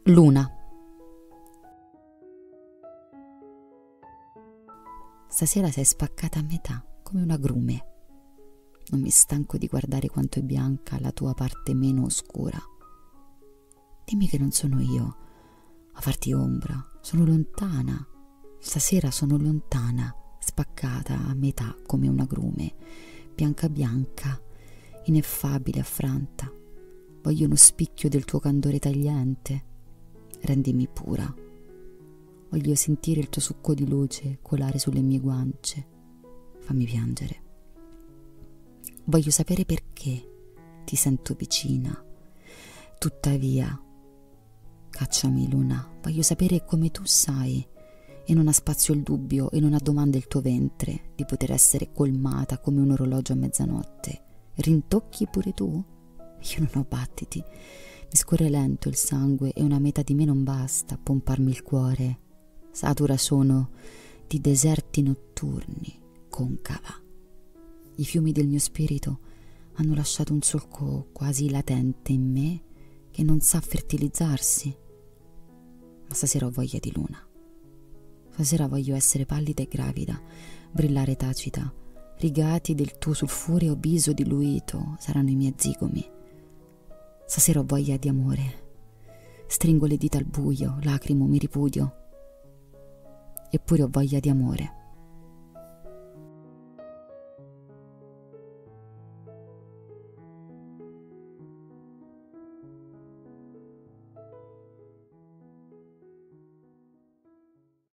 Luna. Stasera sei spaccata a metà, come un agrume. Non mi stanco di guardare quanto è bianca la tua parte meno oscura. Dimmi che non sono io a farti ombra, sono lontana. Stasera sono lontana, spaccata a metà come un agrume, bianca bianca, ineffabile, affranta. Voglio uno spicchio del tuo candore tagliente. Rendimi pura. Voglio sentire il tuo succo di luce colare sulle mie guance. Fammi piangere. Voglio sapere perché ti sento vicina. Tuttavia, cacciami, Luna. Voglio sapere come tu sai, e non ha spazio il dubbio e non ha domanda il tuo ventre di poter essere colmata come un orologio a mezzanotte. Rintocchi pure tu? Io non ho battiti. Mi scorre lento il sangue e una metà di me non basta a pomparmi il cuore. Satura sono di deserti notturni, concava. I fiumi del mio spirito hanno lasciato un solco quasi latente in me che non sa fertilizzarsi. Ma stasera ho voglia di luna. Stasera voglio essere pallida e gravida, brillare tacita. Rigati del tuo sulfureo viso diluito saranno i miei zigomi. Stasera ho voglia di amore. Stringo le dita al buio, lacrimo, mi ripudio. Eppure ho voglia di amore.